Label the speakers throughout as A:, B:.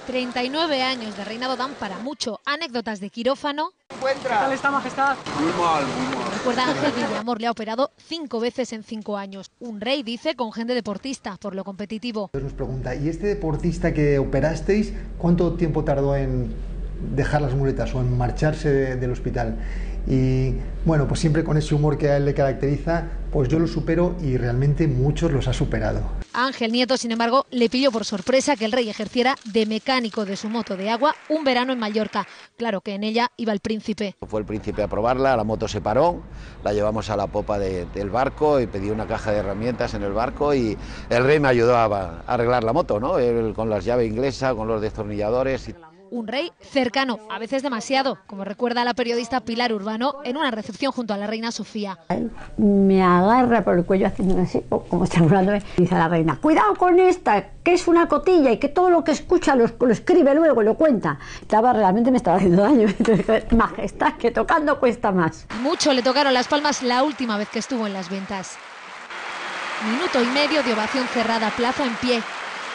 A: 39 años de reinado dan para mucho. Anécdotas de quirófano.
B: ¿Qué tal está, majestad?
C: Muy mal, muy mal.
A: Recuerda, Ángel Villamor le ha operado 5 veces en 5 años. Un rey, dice, con gen de deportista, por lo competitivo.
D: Nos pregunta, ¿y este deportista que operasteis, cuánto tiempo tardó en dejar las muletas o en marcharse del hospital? Y bueno, pues siempre con ese humor que a él le caracteriza, pues yo lo supero y realmente muchos los ha superado.
A: A Ángel Nieto, sin embargo, le pilló por sorpresa que el rey ejerciera de mecánico de su moto de agua un verano en Mallorca. Claro que en ella iba el príncipe.
E: Fue el príncipe a probarla, la moto se paró, la llevamos a la popa del barco y pedí una caja de herramientas en el barco y el rey me ayudó a arreglar la moto, ¿no? Él, con las llaves inglesas, con los destornilladores.
A: Un rey cercano, a veces demasiado, como recuerda la periodista Pilar Urbano en una recepción junto a la reina Sofía.
F: Me agarra por el cuello haciendo así, como estrangulándome. Dice a la reina, cuidado con esta, que es una cotilla y que todo lo que escucha lo escribe luego, lo cuenta. Realmente me estaba haciendo daño. Entonces, majestad, que tocando cuesta más.
A: Mucho le tocaron las palmas la última vez que estuvo en las ventas. Minuto y medio de ovación cerrada, plaza en pie.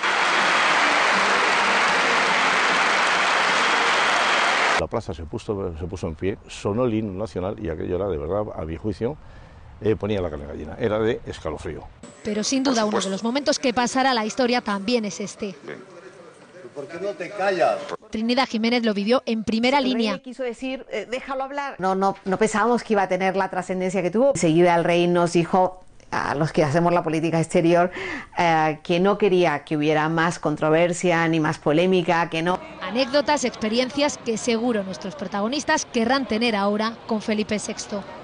G: La plaza se puso en pie, sonó el himno nacional y aquello era, de verdad, a mi juicio, ponía la carne de gallina, era de escalofrío.
A: Pero sin duda uno de los momentos que pasará a la historia también es este.
C: ¿Por qué no te callas?
A: Trinidad Jiménez lo vivió en primera línea.
H: El rey quiso decir, déjalo hablar. No pensábamos que iba a tener la trascendencia que tuvo. Enseguida el rey nos dijo, a los que hacemos la política exterior, que no quería que hubiera más controversia ni más polémica, que no.
A: Anécdotas, experiencias que seguro nuestros protagonistas querrán tener ahora con Felipe VI.